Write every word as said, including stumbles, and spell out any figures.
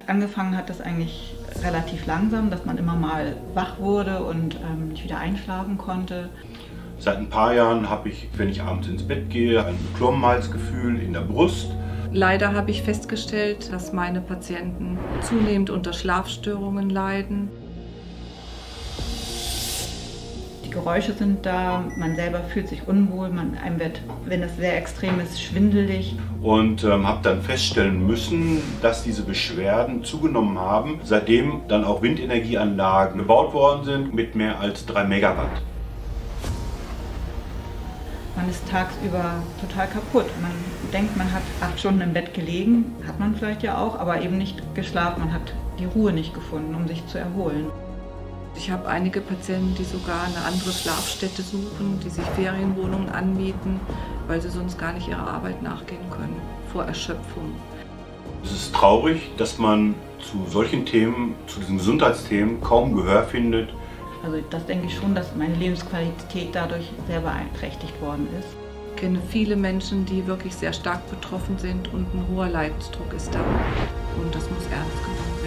angefangen hat das eigentlich relativ langsam, dass man immer mal wach wurde und ähm, nicht wieder einschlafen konnte. Seit ein paar Jahren habe ich, wenn ich abends ins Bett gehe, ein Beklommenheitsgefühl in der Brust. Leider habe ich festgestellt, dass meine Patienten zunehmend unter Schlafstörungen leiden. Die Geräusche sind da, man selber fühlt sich unwohl, man, einem wird, wenn es sehr extrem ist, schwindelig. Und ähm, habe dann feststellen müssen, dass diese Beschwerden zugenommen haben, seitdem dann auch Windenergieanlagen gebaut worden sind mit mehr als drei Megawatt. Man ist tagsüber total kaputt. Man denkt, man hat acht Stunden im Bett gelegen, hat man vielleicht ja auch, aber eben nicht geschlafen. Man hat die Ruhe nicht gefunden, um sich zu erholen. Ich habe einige Patienten, die sogar eine andere Schlafstätte suchen, die sich Ferienwohnungen anmieten, weil sie sonst gar nicht ihrer Arbeit nachgehen können, vor Erschöpfung. Es ist traurig, dass man zu solchen Themen, zu diesen Gesundheitsthemen kaum Gehör findet. Also das denke ich schon, dass meine Lebensqualität dadurch sehr beeinträchtigt worden ist. Ich kenne viele Menschen, die wirklich sehr stark betroffen sind und ein hoher Leidensdruck ist da. Und das muss ernst genommen werden.